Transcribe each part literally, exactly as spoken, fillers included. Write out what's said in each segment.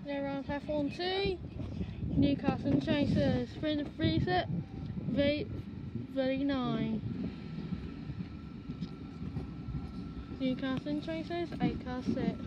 They're on platform two. Newcastle Chasers, three to three set, V thirty-nine. Newcastle Chasers, eight car set.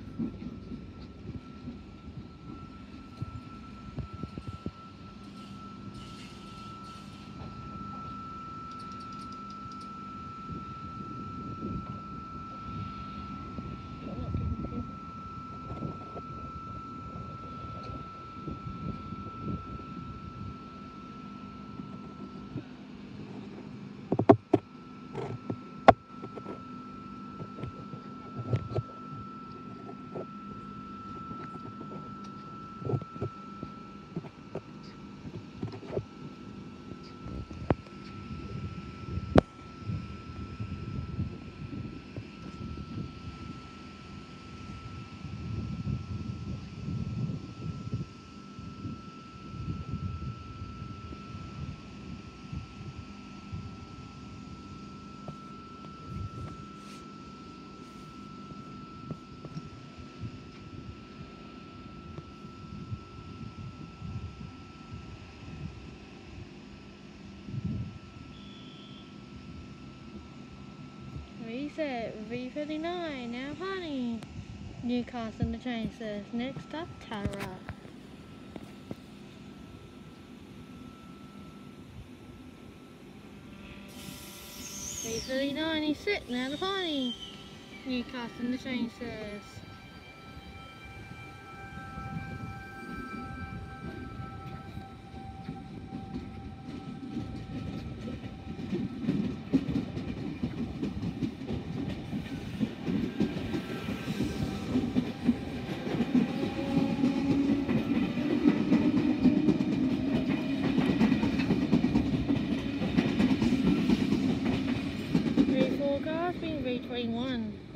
Reset, V thirty-nine, now Honey. Newcastle and the Chasers, next up Tara. V thirty-nine is set, now the Honey. Newcastle and the Chasers. V four cars being V twenty-one.